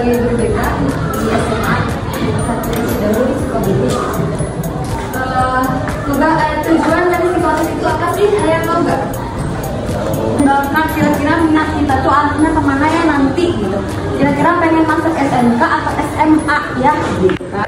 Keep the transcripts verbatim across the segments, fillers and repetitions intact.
sebagai guru B K di S M A Satu Cidahu di Sukabumi. Uh, Mbak, uh, tujuan dari psikotes itu apa sih? Ada yang tahu nggak? Nah, kira-kira minat kita tuh arahnya kemana ya nanti gitu. Kira-kira pengen masuk S M K atau S M A ya gitu kan.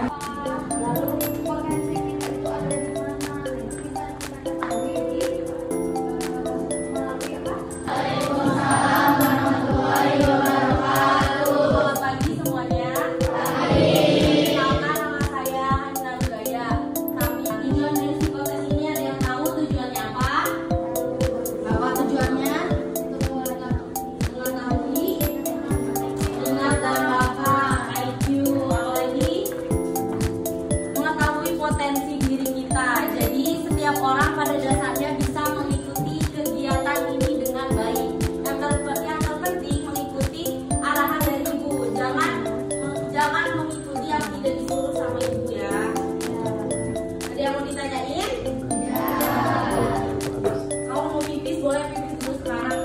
Potensi diri kita. Jadi setiap orang pada dasarnya bisa mengikuti kegiatan ini dengan baik. Yang, ter yang terpenting mengikuti arahan dari ibu. Jangan jangan mengikuti yang tidak disuruh sama ibu ya. Ada yang mau ditanyain? Ya. Kalau mau pipis boleh pipis dulu sekarang.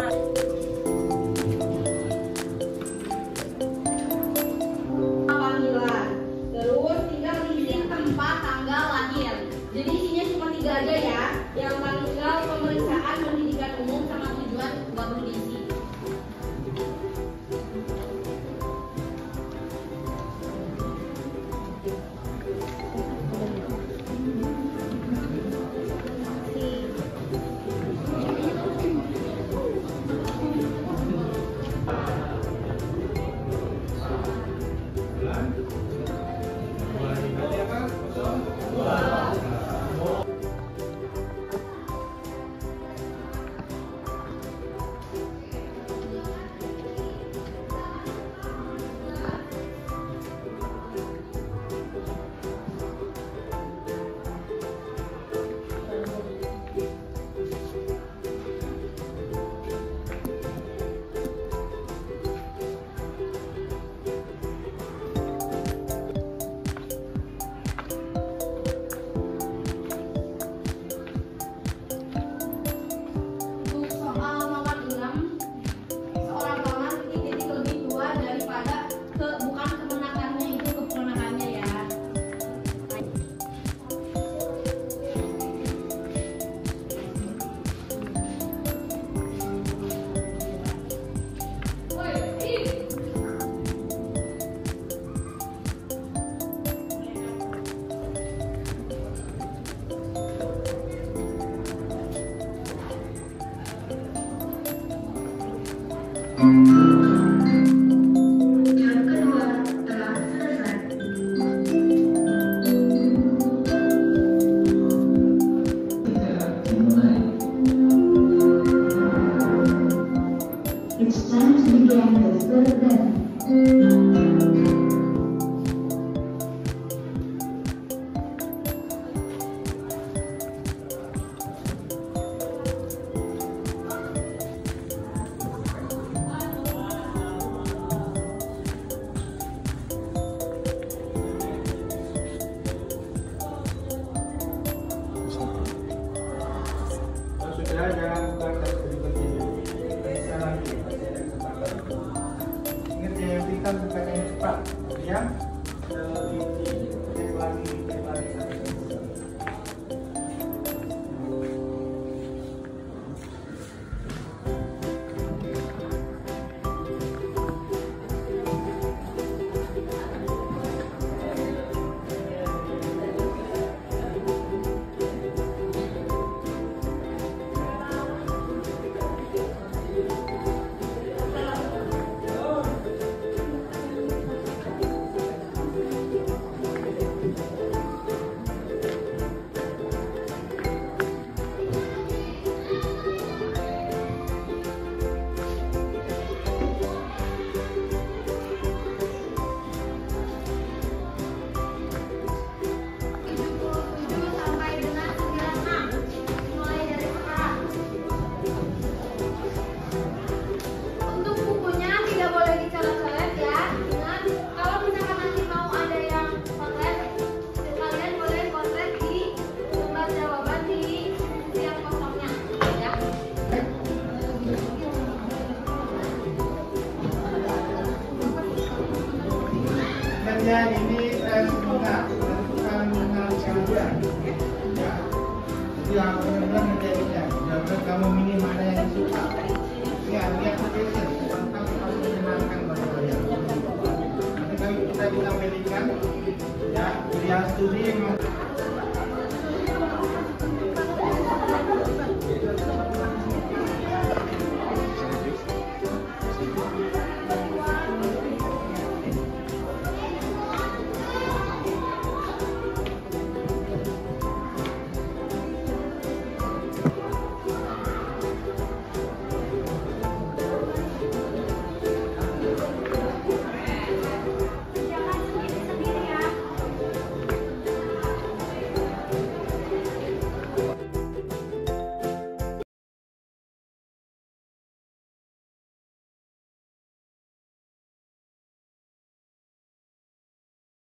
Panggilan. Terus tinggal isi tempat tanggal lahir. Jadi isinya cuma tiga aja ya. Yang tanggal pemeriksaan pendidikan umum sama tujuan baru diisi. Yang kedua telah selesai. It's time to begin the third lesson. Sudah, jangan buka berikut ini. Periksa lagi, masih ada kesempatan. Ingat ya, yang berikan bukannya yang cepat, yang teliti, cek lagi, cek lagi sampai selesai. yang studi